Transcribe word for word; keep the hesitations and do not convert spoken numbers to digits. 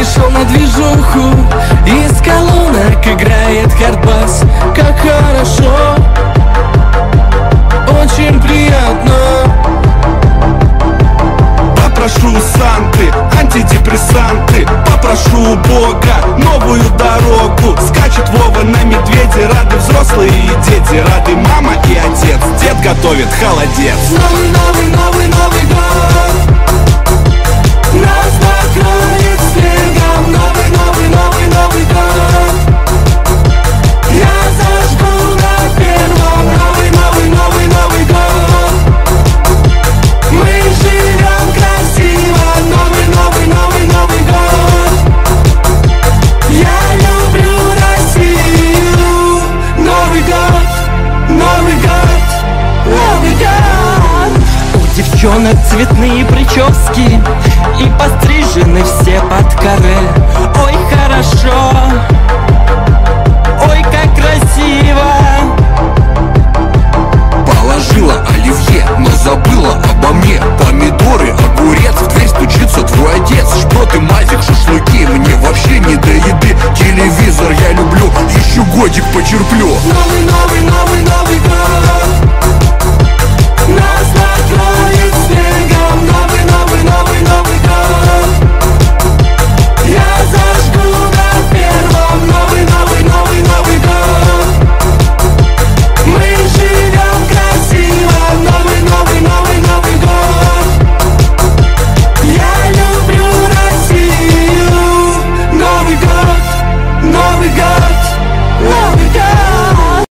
пришел на движуху, из колонок играет хардбас. Как хорошо, очень приятно. Попрошу у Санты антидепрессанты, попрошу у Бога новую дорогу. Скачет Вова на медведе, рады взрослые и дети, рады мама и отец, дед готовит холодец. Новый, новый, новый, новый год нас накроет снегом. Новый, новый, новый, новый год я зажгу на первом. Новый, новый, новый, новый год мы живем красиво. Новый, новый, новый, новый год я люблю Россию. Новый год, Новый год, Новый год. У девчонок цветные прически и пострижены все под каре. Ой, хорошо, ой, как красиво.